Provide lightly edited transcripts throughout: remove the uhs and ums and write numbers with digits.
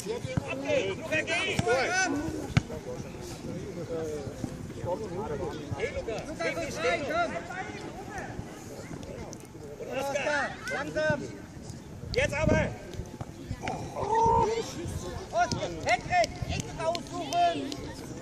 Okay, Luca, geh! Hey, Luca! Luca, komm rein, komm! Und Oskar! Langsam! Jetzt aber! Oskar, Hendrik, Ecken aussuchen!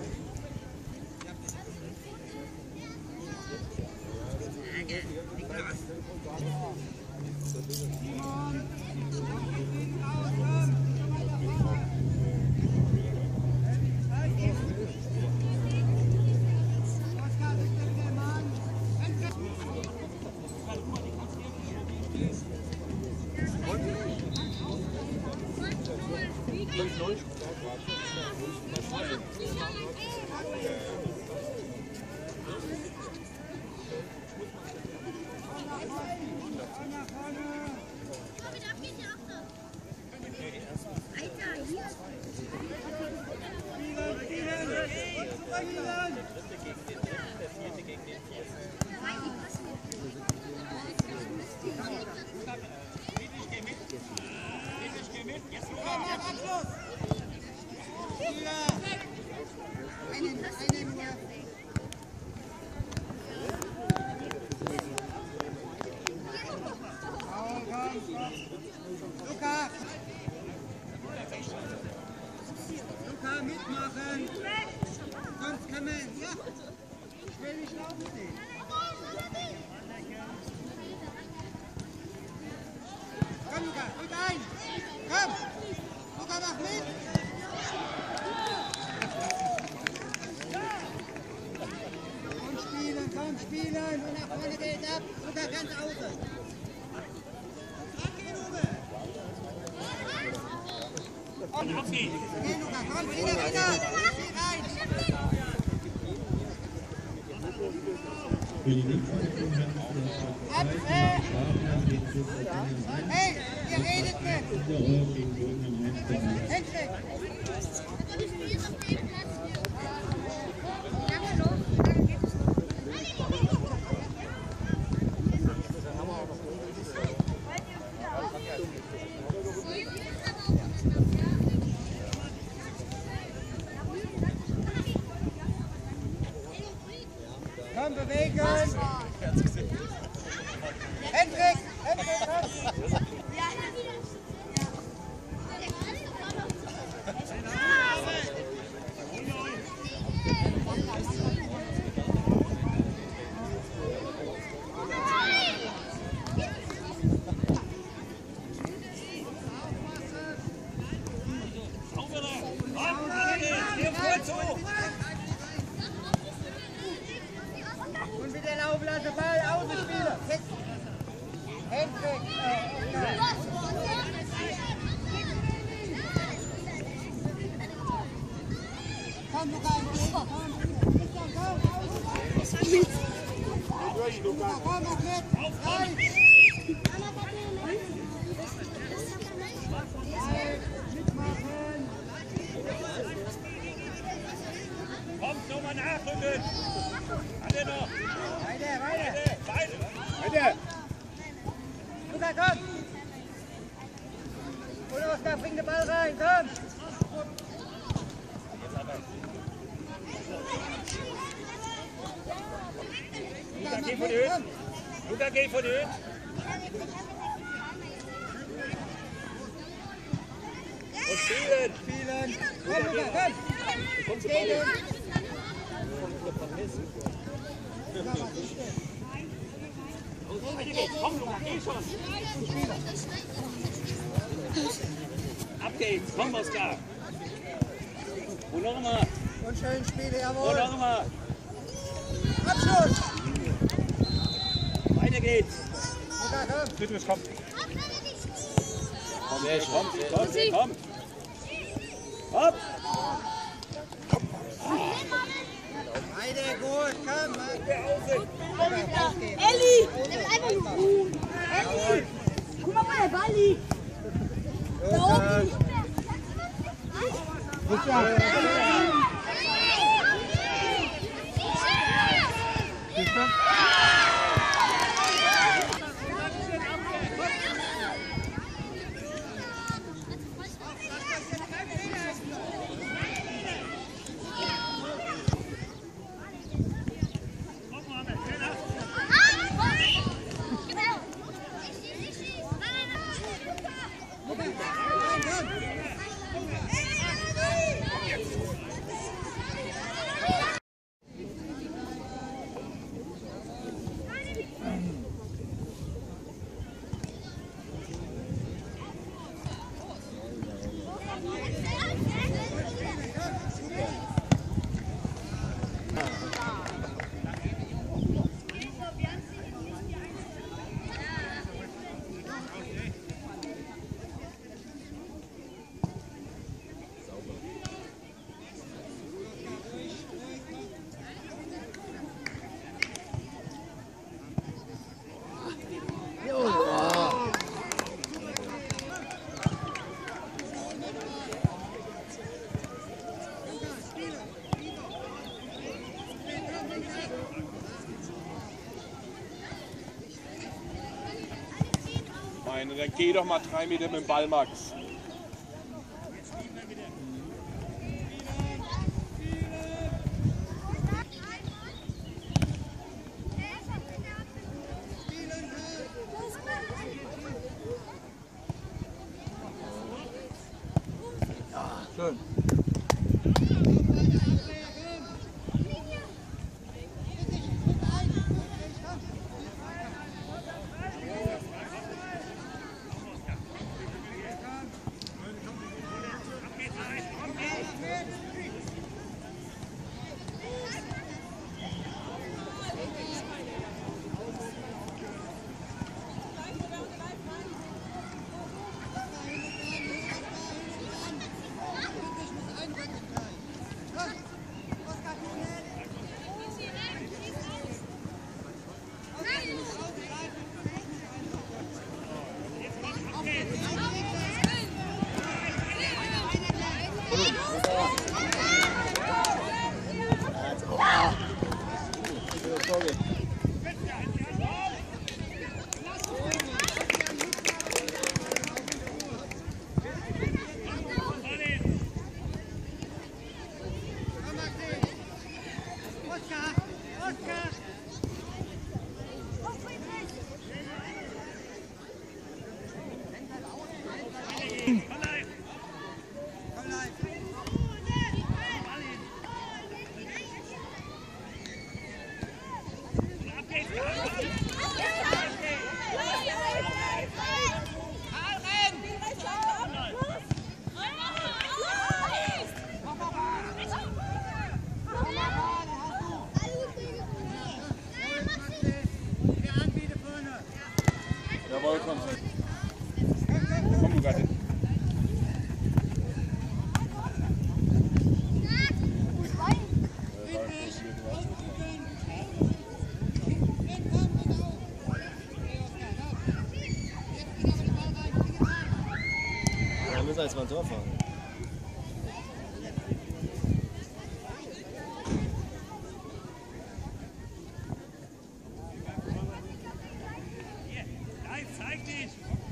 Luca, mitmachen! Sonst kann man, ja! Ich will nicht laufen sehen! Komm, Luca, rück ein! Komm! Luca, mach mit! Komm, spielen! Und nach vorne geht ab! Luca, ganz außen! Okay. Geh, Luca, komm, wieder! Geh rein! Hey, ihr redet mit! Hendrik! Komm, bewegen! Hendrik! Hendrik, komm! Und wieder laufen lassen, Ball, Außenspieler! Hendrik! Komm, Luca, komm! Luca, komm, mach mit! Rein! Mitmachen! Kommt, nochmal nachrücken! Alle noch! Weiter! Beide! Luca, komm! Und Oskar, bring den Ball rein, komm! Luca, geh von Höhen! Luca, geh von Höhen! Und spielen! Komm, Luca, komm! Spielen! Komm, Luca, geh schon! Ab geht's! Komm, Oskar! Und noch einmal! Und schön spielen, Und jawohl! noch einmal! Abschluss! Weiter geht's! Luca, komm! Bitte, komm! Komm! Hopp! Beide gut, komm! Elli! Der will einfach nur ruhen. Elli! Guck mal, wo der Ball liegt. Da oben. Dann geh doch mal 3 Meter mit dem Ball, Max. Schön. Jawohl, komm. Komm, du Gattin. Ja, müssen wir jetzt mal ein Tor fahren. Zeig dich!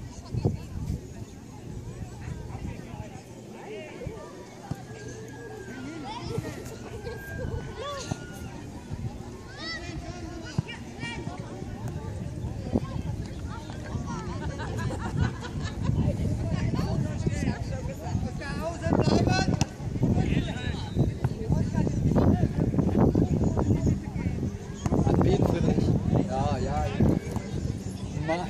Anbeten für dich. Ja, ja. Mann.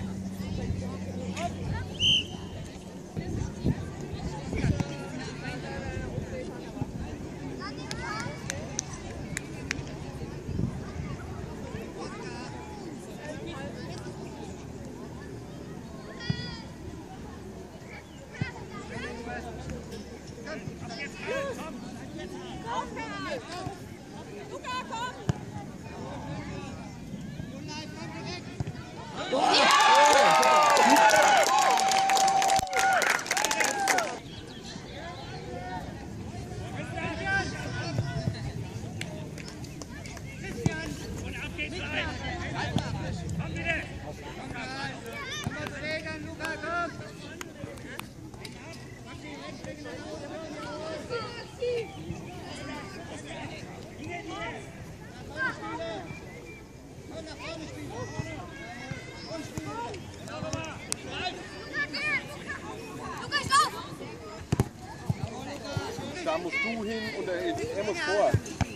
Da musst du hin und er muss vor.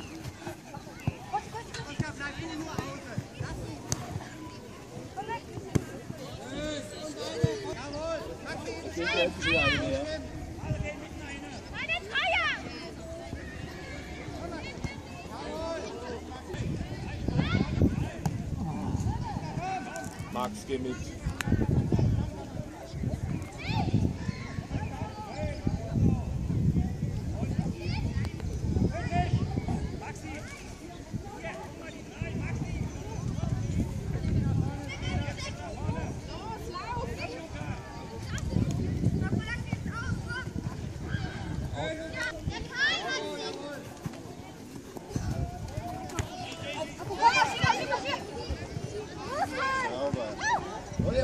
Max, geh mit. Sauber.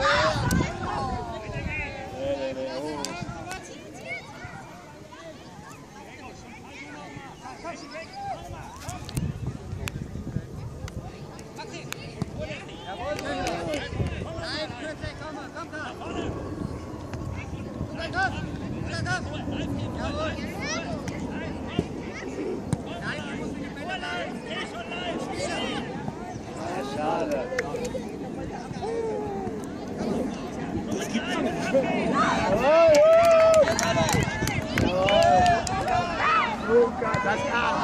Jawohl. Nein, du musst in die Bälle bleiben. Schade. Das gibt es nicht. Das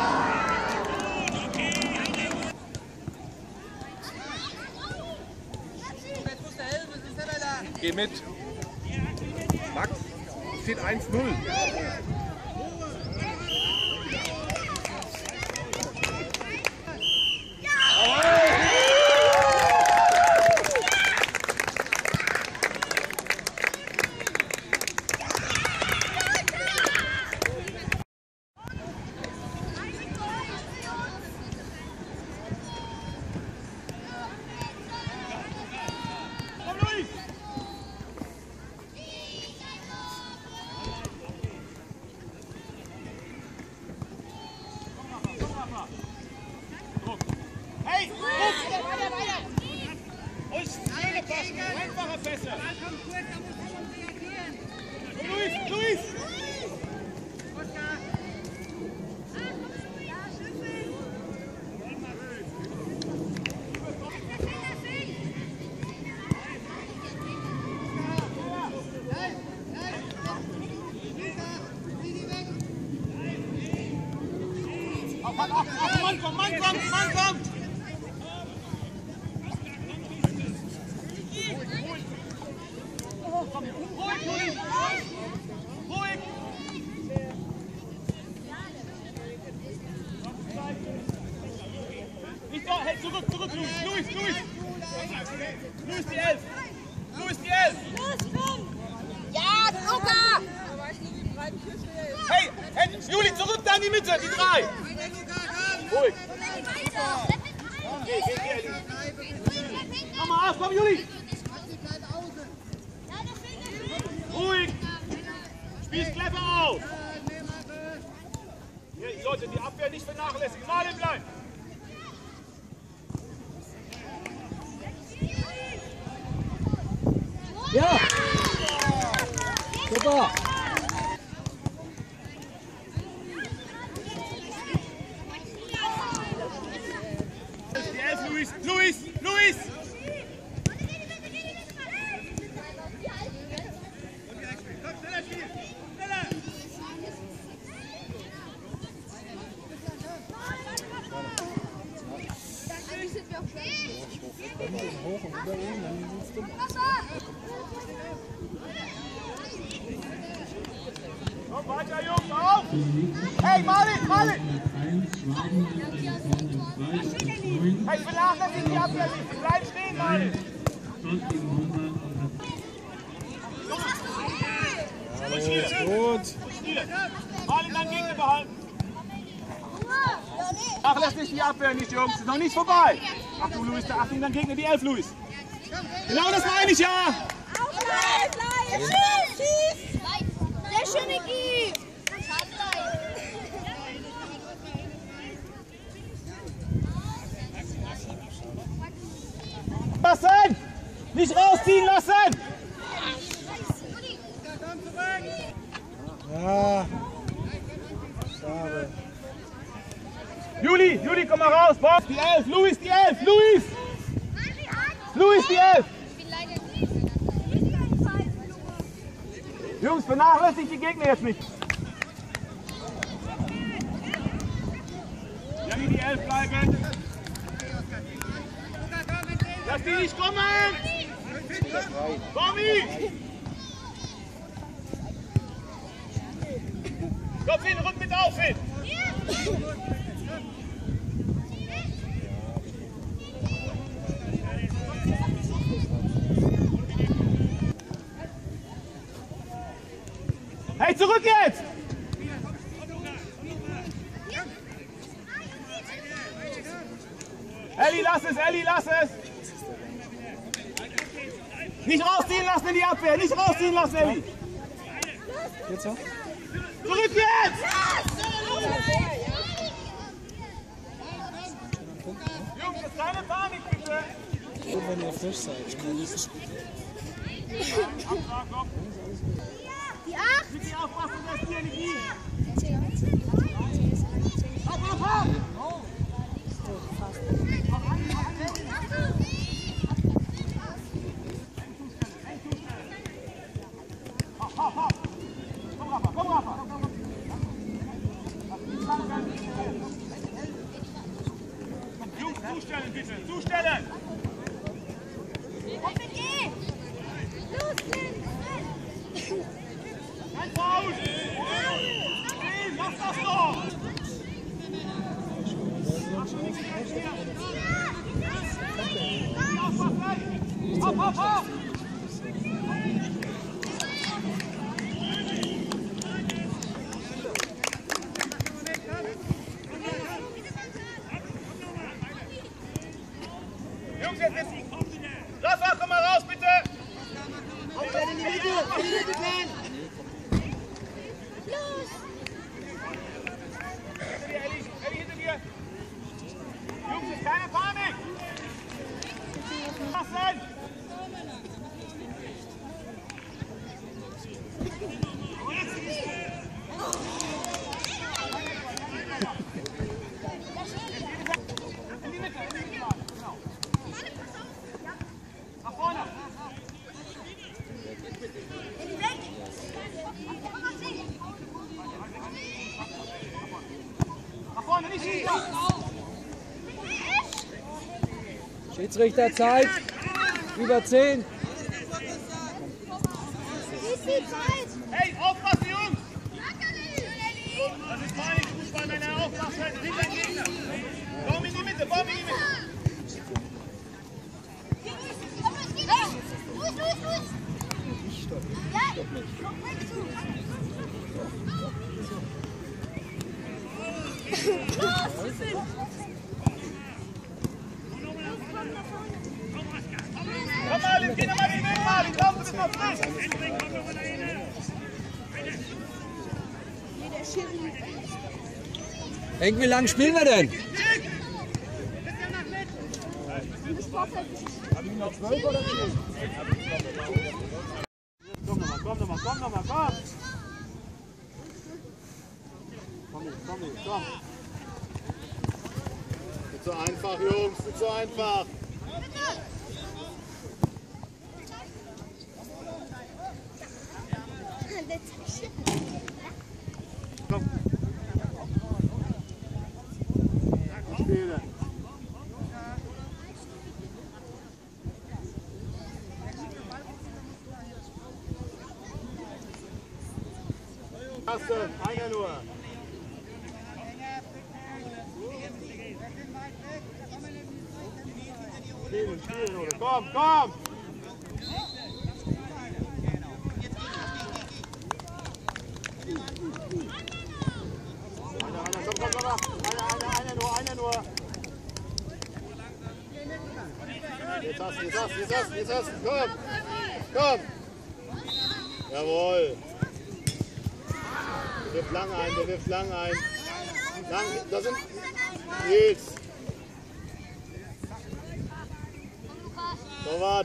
Jetzt musst du helfen, es ist selber da. Geh mit. Max, es steht 1-0. Hey, und schöne Passen, einfache Pässe. Luis! Mann kommt! Ruhig! Nicht da, hey, zurück, Luis! Luis die 11! Ja, Luca! Hey, Juli, zurück da in die Mitte, die 3! Ruhig! Komm mal auf, komm Juli! Ruhig! Spiel's clever auf! Ihr solltet die Abwehr nicht vernachlässigen. Mal bleiben! Ja! Super! Die 11, Luis! Hoch und über ihn, dann sitzt du. Komm weiter, Jungs, auf! Hey, Marvin! Hey, vernachlässigt die Abwehr nicht! Bleib stehen, Marvin! Gut. Marvin, deinen Gegner behalten! Vernachlässigt die Abwehr nicht, Jungs! Ist noch nicht vorbei! Achtung, Luis, Achtung, dein Gegner, die 11, Luis! Genau das meine ich, ja! Bleib! Schieß! Sehr schöne Gieb! Lassen! Nicht rausziehen lassen! Ja. Schade. Juli, komm mal raus! Bob, die 11! Luis, die 11! Luis, die 11! Jungs, vernachlässigt die Gegner jetzt nicht! Ja, die 11 bleiben! Lass die nicht kommen! Tommy! Kopf hin, rück mit auf hin! Hey, zurück jetzt! Elli, lass es! Nicht rausziehen lassen in die Abwehr, nicht rausziehen lassen, Elli! Jetzt noch? Zurück jetzt! Jungs, jetzt keine Panik, bitte! Gut, wenn ihr frisch seid. Die Energie. Komm, Rafa. Jungs, zustellen bitte, zustellen! Kein Foul! Mach das doch! Hopp, hopp, hopp! Jungs, jetzt ist Rafa, komm mal raus, bitte! Aufstellen in die Mitte, Klein! Elli, hinter dir! Jungs, ist keine Panik! Was denn? In die Mitte, genau. Nach vorne! Nach vorne, nicht hinter! Schiedsrichter Zeit. Über 10. Hey, aufpassen, Jungs! Das ist Panikfußball, Männer, aufpassen, hinter den Gegner! Baum in die Mitte, Baum in die Mitte! Komm Marlin, geh nochmal in den Weg, Marlin, komm, du bist noch frisch! Henk, wie lange spielen wir denn? Komm nochmal, komm! Komm! Nicht so einfach, Jungs, nicht so einfach. Komm! Spiele! Erste, einer nur! Spielen, oder? Komm! Einer nur! Jetzt hast du, komm! Jawohl! Der wirft lang ein. Da sind Nils. Torwart.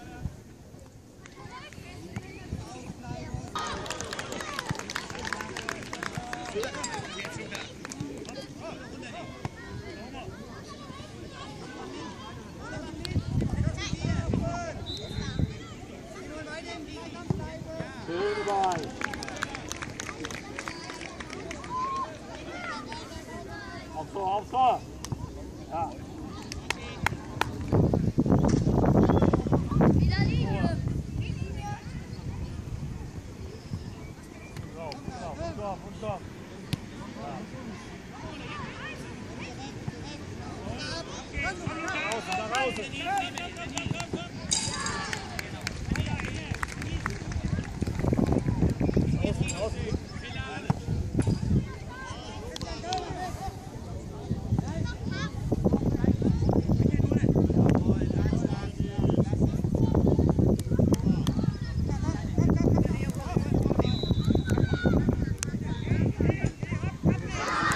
Schöne Ball! Auf Tor! Ja. Komm. Raus!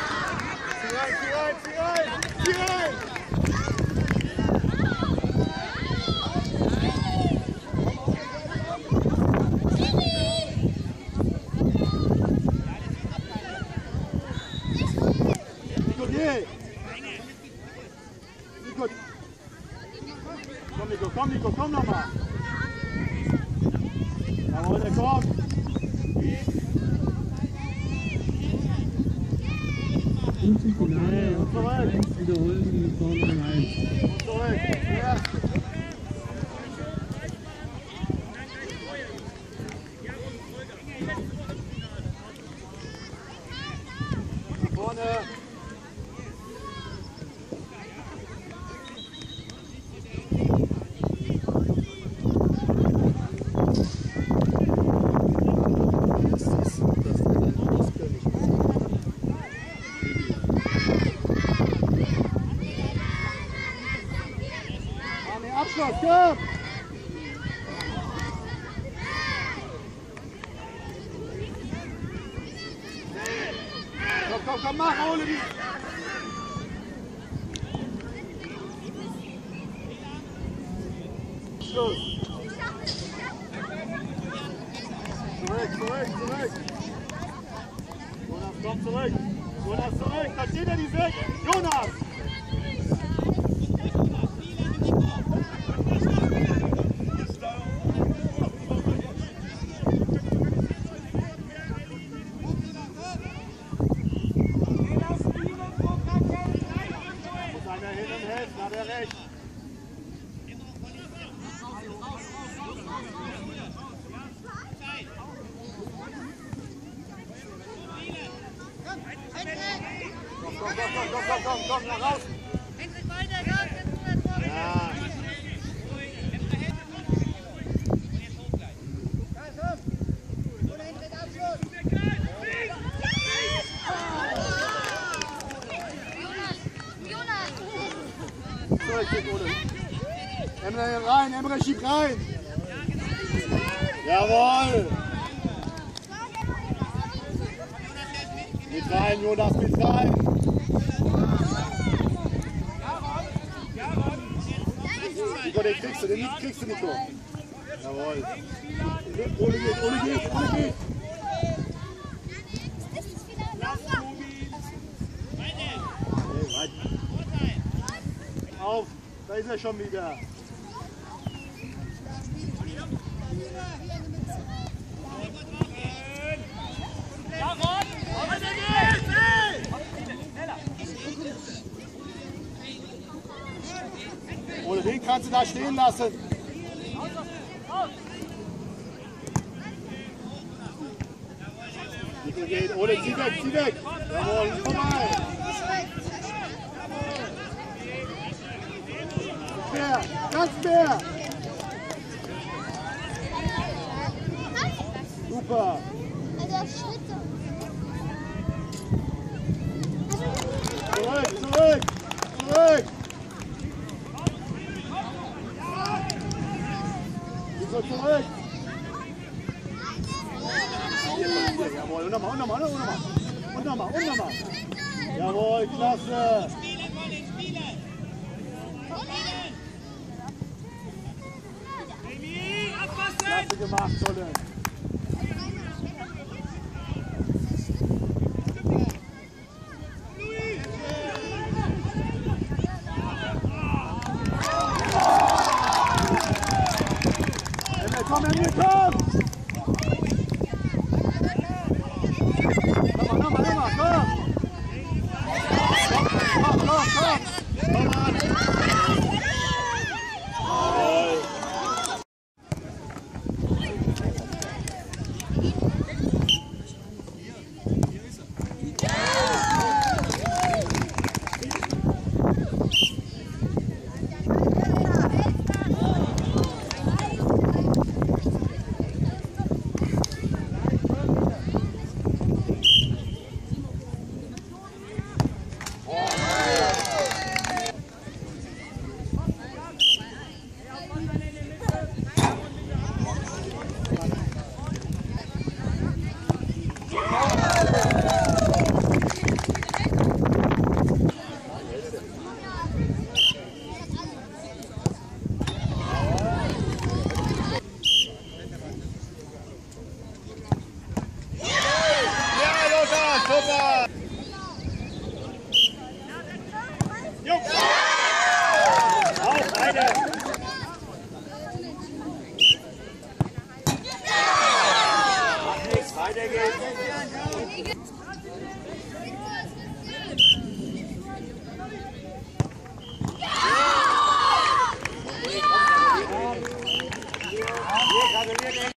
Zieh rein! und zum Finale auf 1 wiederholen mit vorne rein. Zurück. Ja. Nach vorne. Abschluss, komm! Komm, mach, Ole! Schluss! Zurück! Jonas, komm zurück! Da steht er, die 6! Jonas! Hat er recht. Komm, nach raus. Hendrik weiter, ja. Emre rein, Emre schiebt rein. Jawohl. Mit rein, Jonas, mit rein. Nico, den kriegst du, Nico. Jawohl. Ole geht. Auf, da ist er schon wieder. Ole, den kannst du da stehen lassen. Nico geht, Ole, zieh weg. Jawohl, vorbei. Mehr, ganz mehr. Super. Zurück. Wieso zurück? Jawohl, und nochmal. Jawohl, klasse. Klasse gemacht, Solle. Komm! Nochmal, komm! Weiter geht's.